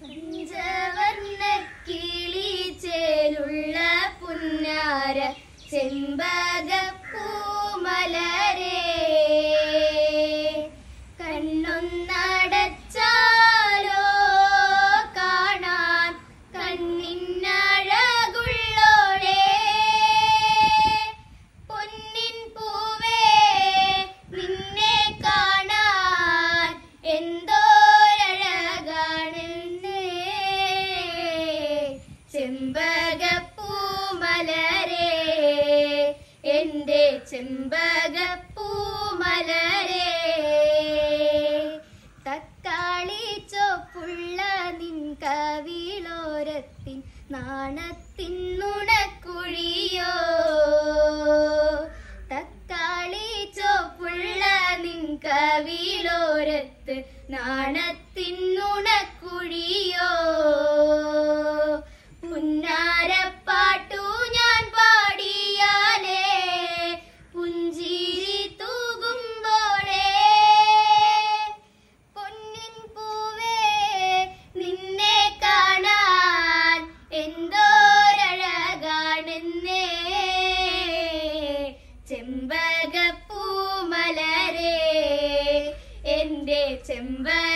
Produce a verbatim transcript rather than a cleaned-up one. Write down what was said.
പഞ്ചവർണ്ണ കിളിച്ചേലുള്ള പുന്നാര ചെമ്പകപ്പൂമലരേ കണ്ണൊന്നടച്ചാലോ കാണാൻ കണ്ണിനഴകുള്ളോളേ പൊന്നിൻ പൂവേ നിന്നെ കാണാൻ എന്തോരഴകാണെന്നേ ചെമ്പകപ്പൂമലരേ എന്റെ ചെമ്പകപ്പൂമലരേ തക്കാളി ചോപ്പുള്ള നിൻ കവിളോരത്തിൻ നാണത്തിൻ നുണക്കുഴിയോ തക്കാളി ചോപ്പുള്ള നിൻ കവിളോരത്ത് നാണത്തിൻ നുണക്കുഴിയോ പുന്നാരപ്പാട്ടു ഞാൻ പാടിയാലേ പുഞ്ചിരി തൂകുമ്പോളേ പൊന്നിൻ പൂവേ നിന്നെ കാണാൻ എന്തോരഴകാണെന്നേ ചെമ്പകപ്പൂമലരേ എന്റെ ചെമ്പ